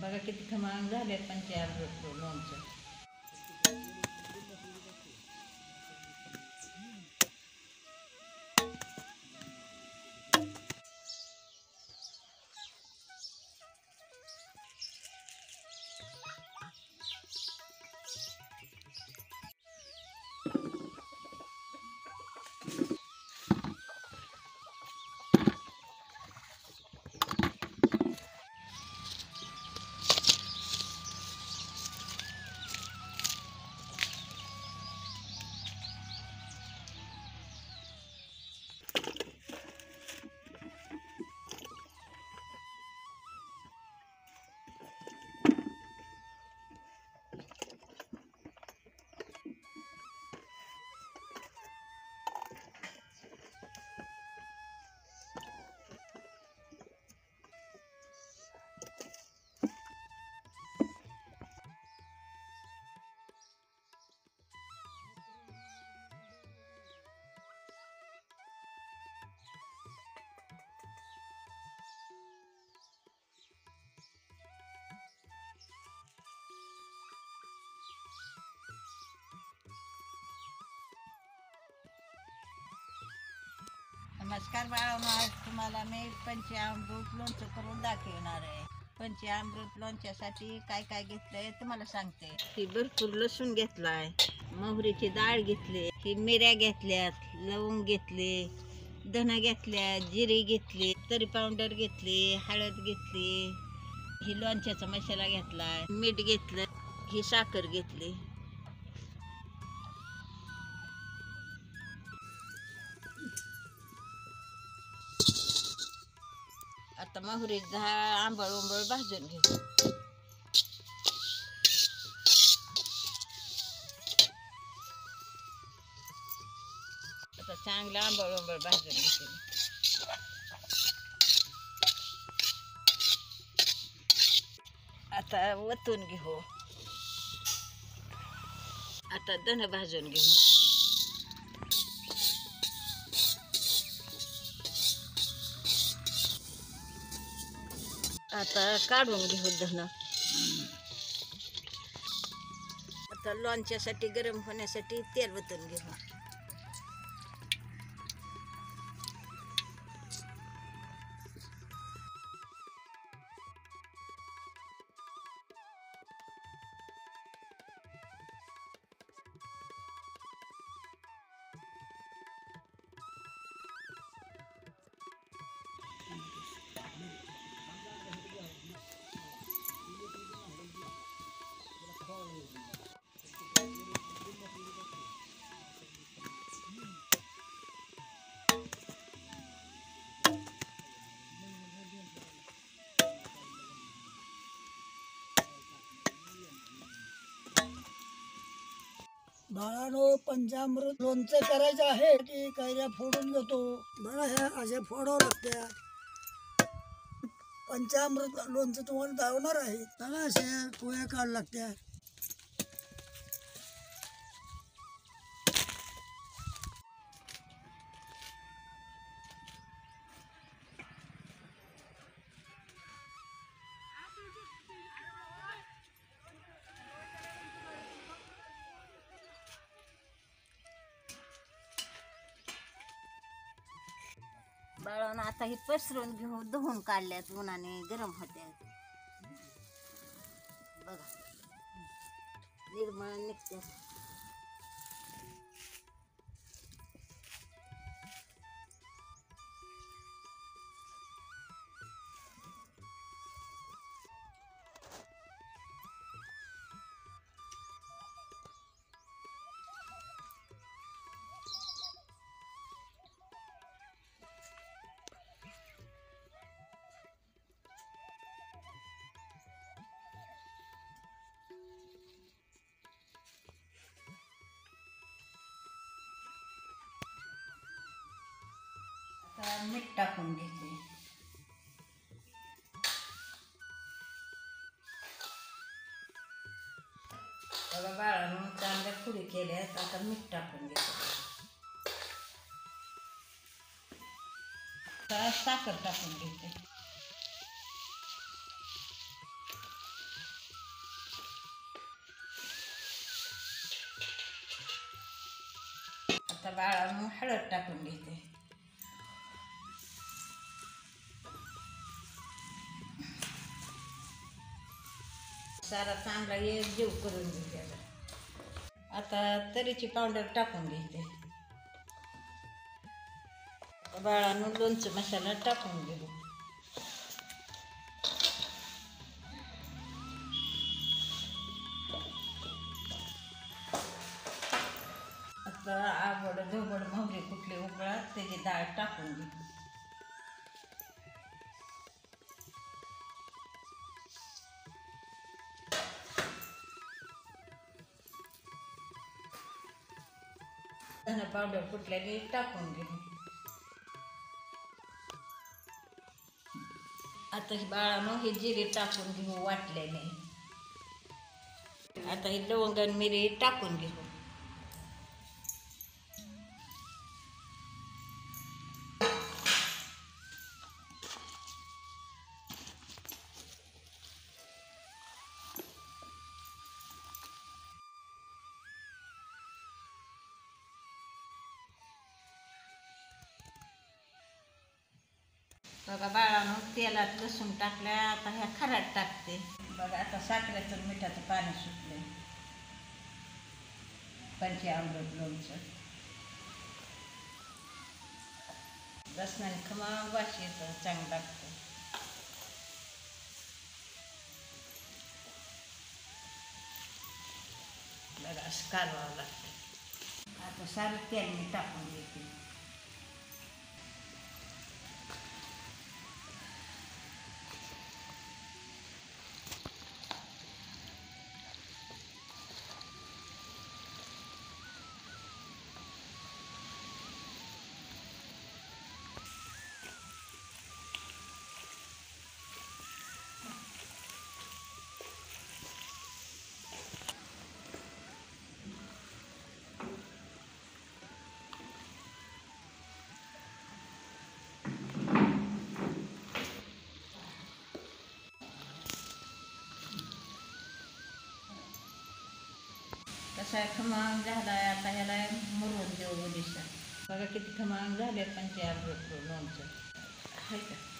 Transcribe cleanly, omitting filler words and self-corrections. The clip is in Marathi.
बघा किती खमंग झाले पंचामृत लोणचं. नमस्कार बाळांनो, आज तुम्हाला मी पंचामृत लोणचं करून दाखवणार आहे. पंचामृत लोणच्यासाठी काय काय घेतलंय तुम्हाला सांगते. ही भरपूर लसूण घेतलाय, मोहरीची डाळ घेतली, ही मिऱ्या घेतल्यात, लवंग घेतले, धना घेतल्या, जिरे घेतली, तरी पावडर घेतली, हळद घेतली, ही लोणच्याचा मसाला घेतलाय, मीठ घेतलं, ही साखर घेतली. आता मोहरी आंबळ उंबळ भाजून घेऊ. आता चांगलं आंबळ उंबळ भाजून घेते. आता वतून घेऊ. आता धन भाजून घेऊ. आता काढून घेऊ धन. आता लोणच्यासाठी गरम होण्यासाठी तेल वतून घेऊ. बाळानो, पंचामृत लोणचं करायचं आहे की कैऱ्या फोडून घेतो. बघा, ह्या अशा फोडावं लागत्या. पंचामृत लोणचं तुम्हाला धावणार आहे. बघा, अशा पोया काढ लागत्या. बाळांनो, आता ही पसरून घेऊ. धुवून काढल्यात, उन्हाने गरम होत्या. बघा, निर्मळ निघते. मीठ टाकून घेते. बघा बाळांनो, चांगल्या पुरी केल्यात. आता मीठ टाकून घेते. आता साखर टाकून घेते. आता बाळानं हळद टाकून घेते. सारा चांगला एक जीव करून घेते. आता तरीची पावडर टाकून घेते. बाळानं लोणचं मसाला टाकून घेऊ. आता आबड धोबड मोहरी कुठली उकळा त्याची डाळ टाकून घेऊ. धना पावडर कुठल्याने टाकून घेऊ. आता ही बाळानं हे जिरे टाकून घेऊ वाटल्याने. आता ही लवंग आणि मिरी टाकून घेऊ. बघा बाळानं तेलात लसूण टाकल्या. आता ह्या खराट टाकते. बघा आता साखरेचं मिठाचं पाणी सुटले. पंचामृत लोणचं लसणाने खमंग वास येतं, चांगलं लागतं. बघा असं कालवावं लागतं. आता सारं तेल मी टाकून देते. कसा खमंग झालाय. आता ह्याला मुरून देऊ दिसा. बघा किती खमंग झाले पंचामृत लोणचं. आहे का?